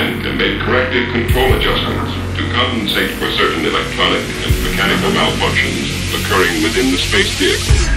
Man can make corrective control adjustments to compensate for certain electronic and mechanical malfunctions occurring within the space vehicle.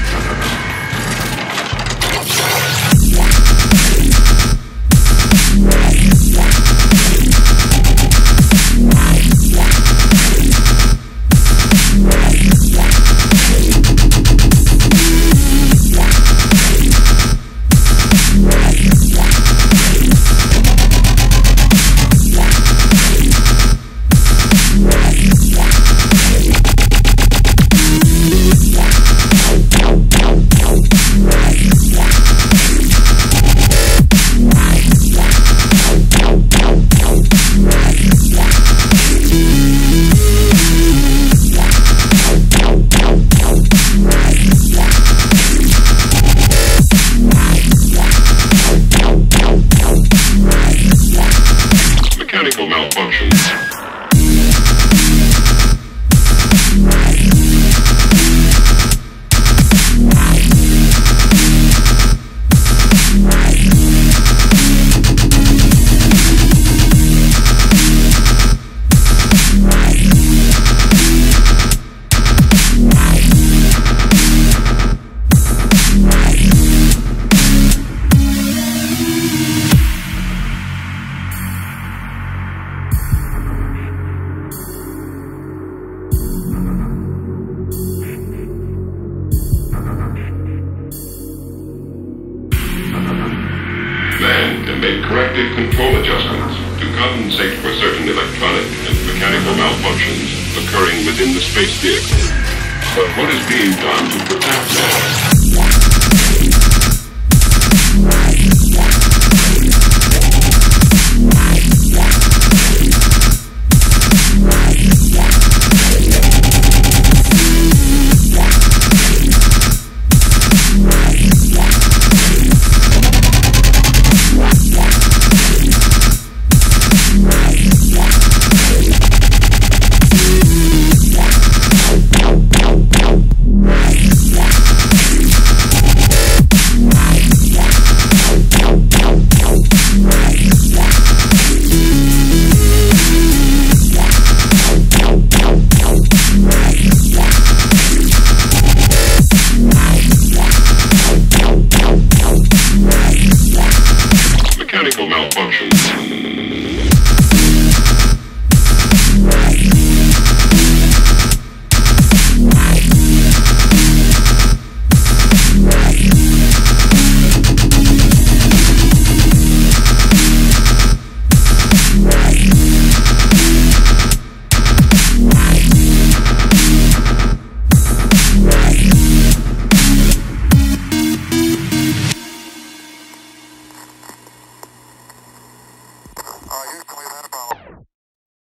Mechanical malfunctions. Man can make corrective control adjustments to compensate for certain electronic and mechanical malfunctions occurring within the space vehicle. But what is being done to protect man?